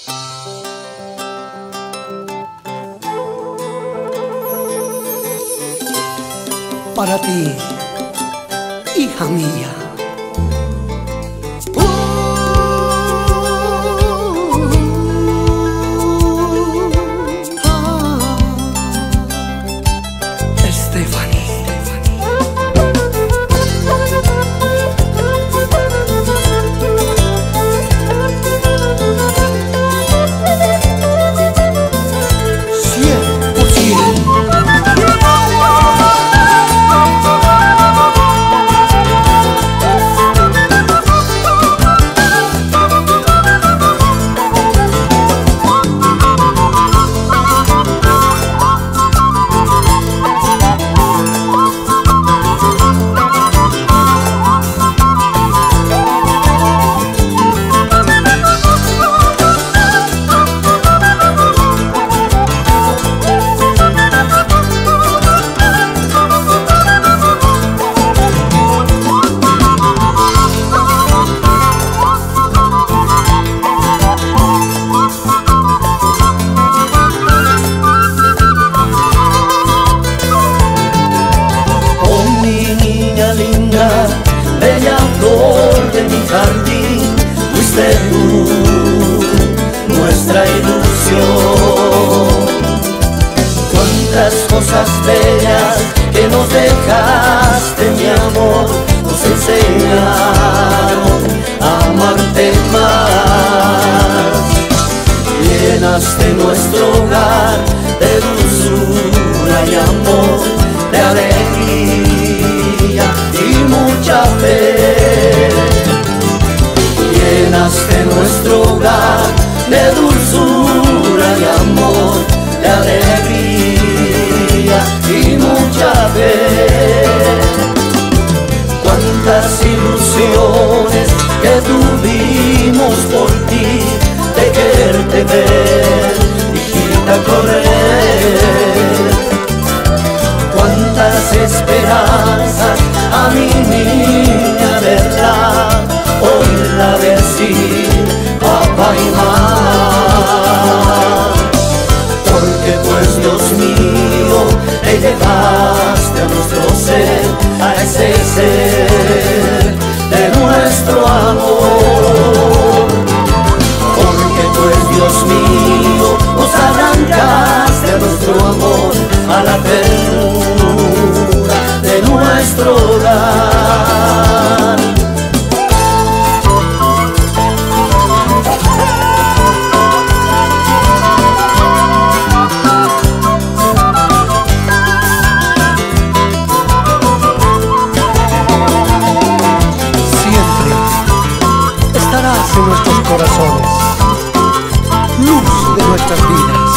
Para ti, hija mía. Bella flor de mi jardín, fuiste tú, nuestra ilusión. Cuántas cosas bellas que nos dejaste, mi amor, nos enseñaron a amarte más. Llenaste nuestro hogar de dulzura y amor, de alegría y mucha fe. Llenaste nuestro hogar de dulzura y amor, de alegría y mucha fe. Cuántas ilusiones que tuvimos por ti, de quererte ver, hijita, correr. Cuántas esperanzas a mi niña, verdad, oírla decir papá y mamá. Porque pues Dios mío, te llevaste a nuestro ser, a ese ser de nuestro amor. Porque pues Dios mío, nos arrancaste a nuestro amor, a la ternura de nuestro hogar. Siempre estarás en nuestros corazones, luz de nuestras vidas.